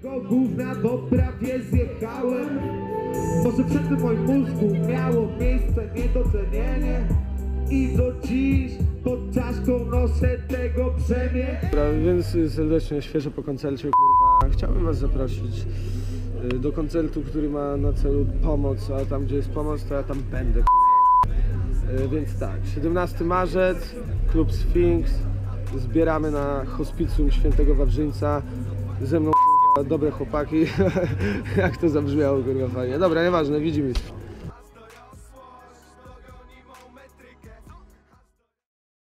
Gówna, bo prawie zjechałem. Może przed tym w moim mózgu miało miejsce niedocenienie i do dziś pod czaszką noszę tego brzemię. Dobra, więc serdecznie, świeżo po koncercie, kurwa, chciałbym was zaprosić do koncertu, który ma na celu pomoc, a tam gdzie jest pomoc, to ja tam będę, kurwa. Więc tak, 17 marzec, klub Sfinks, zbieramy na hospicjum Świętego Wawrzyńca, ze mną, kurwa, dobre chłopaki, jak to zabrzmiało, kurwa, fajnie. Dobra, nieważne, widzimy się.